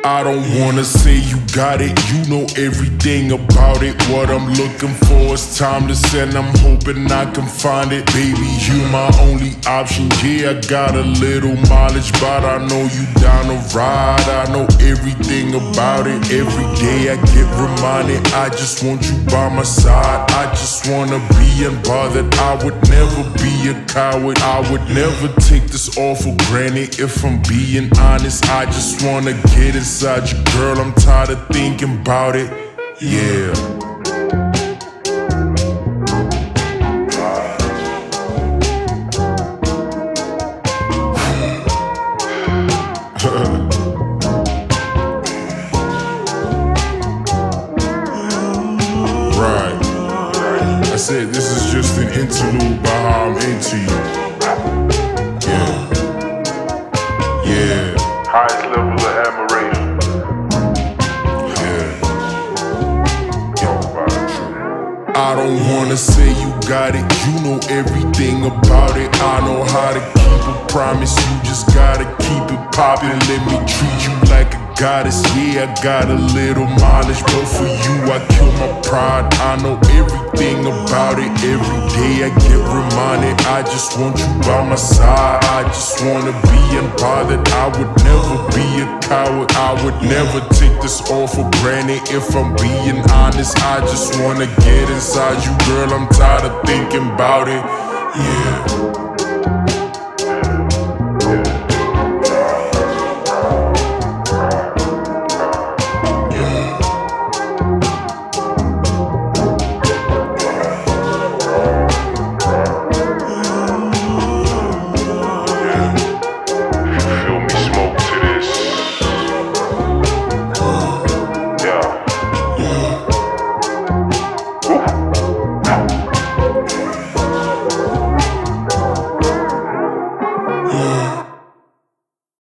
I don't wanna say you got it, you know everything about it. What I'm looking for is timeless and I'm hoping I can find it. Baby, you my only option, yeah, I got a little mileage, but I know you down to ride. I know everything about it, every day I get reminded. I just want you by my side, I just wanna be unbothered. I would never be a coward, I would never take this all for granted. If I'm being honest, I just wanna get inside you, girl, I'm tired of thinking about it, yeah. Right, I said this is just an interlude by how I'm into you. Yeah, yeah. Highest level of admiration. I don't wanna say you got it, you know everything about it. I know how to keep a promise, you just gotta keep it poppin'. Let me treat you like a goddess, yeah, I got a little mileage, but for you I kill my pride. I know everything about it, every day I get reminded. I just want you by my side, I just wanna be unbothered. I would never be a coward, I would never take this all for granted. If I'm being honest, I just wanna get inside you, girl, I'm tired of thinking about it, yeah.